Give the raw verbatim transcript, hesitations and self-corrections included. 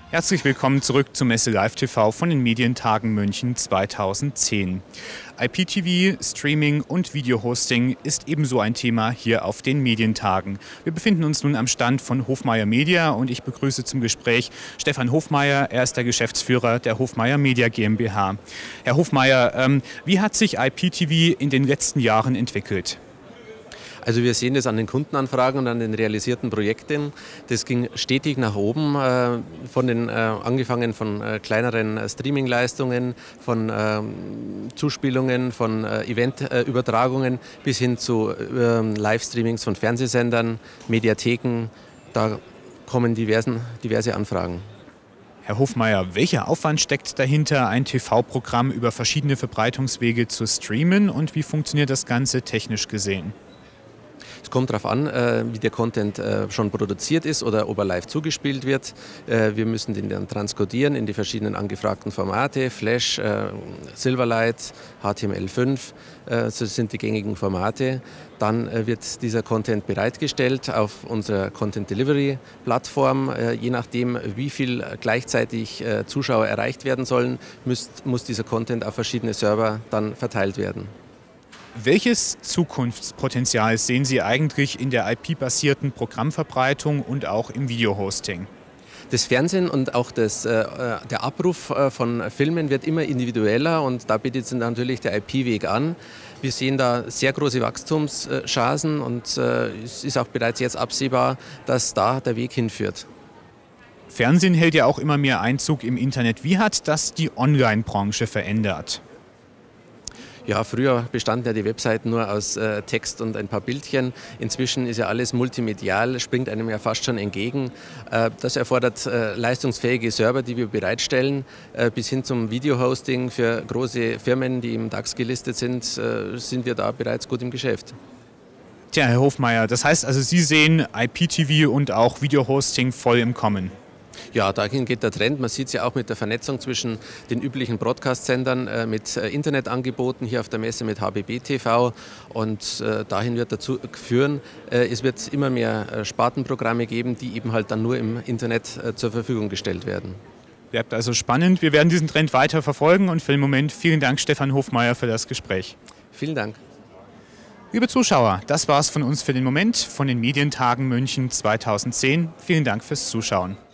Herzlich willkommen zurück zu Messe Live T V von den Medientagen München zweitausendzehn. I P T V, Streaming und Videohosting ist ebenso ein Thema hier auf den Medientagen. Wir befinden uns nun am Stand von Hofmeier Media und ich begrüße zum Gespräch Stefan Hofmeier. Er ist der Geschäftsführer der Hofmeier Media GmbH. Herr Hofmeier, ähm, wie hat sich I P T V in den letzten Jahren entwickelt? Also wir sehen das an den Kundenanfragen und an den realisierten Projekten. Das ging stetig nach oben, äh, von den, äh, angefangen von äh, kleineren äh, Streamingleistungen, von äh, Zuspielungen, von äh, Eventübertragungen bis hin zu äh, Livestreamings von Fernsehsendern, Mediatheken. Da kommen diversen, diverse Anfragen. Herr Hofmeier, welcher Aufwand steckt dahinter, ein T V-Programm über verschiedene Verbreitungswege zu streamen und wie funktioniert das Ganze technisch gesehen? Es kommt darauf an, wie der Content schon produziert ist oder ob er live zugespielt wird. Wir müssen den dann transkodieren in die verschiedenen angefragten Formate, Flash, Silverlight, H T M L fünf, das sind die gängigen Formate. Dann wird dieser Content bereitgestellt auf unserer Content Delivery Plattform. Je nachdem, wie viel gleichzeitig Zuschauer erreicht werden sollen, muss, muss dieser Content auf verschiedene Server dann verteilt werden. Welches Zukunftspotenzial sehen Sie eigentlich in der I P-basierten Programmverbreitung und auch im Videohosting? Das Fernsehen und auch das, äh, der Abruf von Filmen wird immer individueller und da bietet sich natürlich der I P-Weg an. Wir sehen da sehr große Wachstumschancen und äh, es ist auch bereits jetzt absehbar, dass da der Weg hinführt. Fernsehen hält ja auch immer mehr Einzug im Internet. Wie hat das die Online-Branche verändert? Ja, früher bestanden ja die Webseiten nur aus äh, Text und ein paar Bildchen. Inzwischen ist ja alles multimedial, springt einem ja fast schon entgegen. Äh, das erfordert äh, leistungsfähige Server, die wir bereitstellen, äh, bis hin zum Videohosting für große Firmen, die im DAX gelistet sind, äh, sind wir da bereits gut im Geschäft. Tja, Herr Hofmeier, das heißt also, Sie sehen I P T V und auch Videohosting voll im Kommen. Ja, dahin geht der Trend. Man sieht es ja auch mit der Vernetzung zwischen den üblichen Broadcast-Sendern, äh, mit äh, Internetangeboten hier auf der Messe mit H B B T V und äh, dahin wird dazu führen, äh, es wird immer mehr äh, Spartenprogramme geben, die eben halt dann nur im Internet äh, zur Verfügung gestellt werden. Bleibt also spannend. Wir werden diesen Trend weiter verfolgen und für den Moment vielen Dank, Stefan Hofmeier, für das Gespräch. Vielen Dank. Liebe Zuschauer, das war's von uns für den Moment von den Medientagen München zweitausendzehn. Vielen Dank fürs Zuschauen.